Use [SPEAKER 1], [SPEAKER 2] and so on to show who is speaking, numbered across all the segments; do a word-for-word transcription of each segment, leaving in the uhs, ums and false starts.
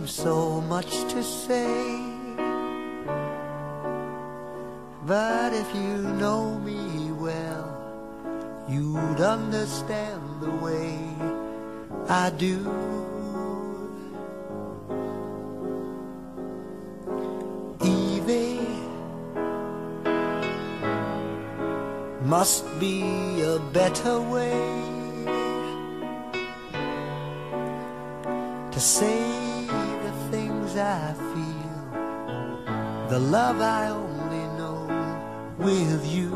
[SPEAKER 1] so much to say, but if you know me well, you'd understand the way I do. Evie, must be a better way to say the things I feel, the love I only know with you.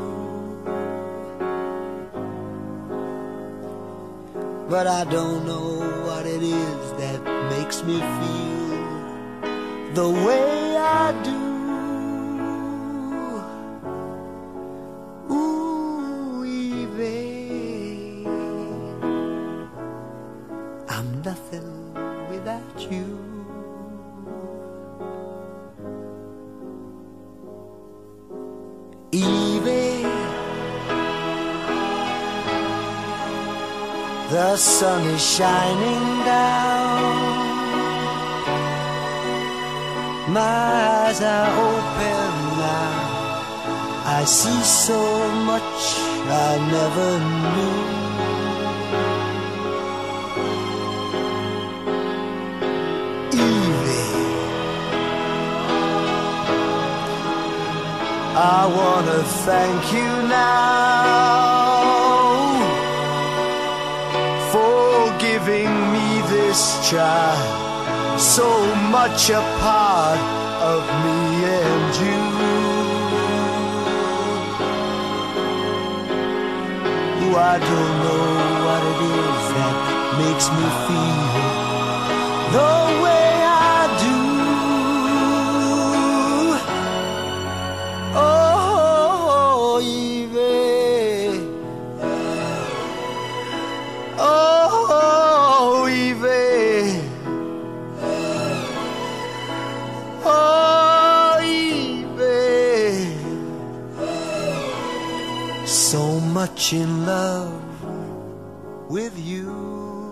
[SPEAKER 1] But I don't know what it is that makes me feel the way I do. Ooh, Evie, I'm nothing without you. Evie, the sun is shining down, my eyes are open now, I see so much I never knew. Evie, I wanna thank you now for giving me this child, so much a part of me and you. Ooh, I don't know what it is that makes me feel the way I do. Oh, Evie, oh, Evie, oh, Evie, so much in love with you.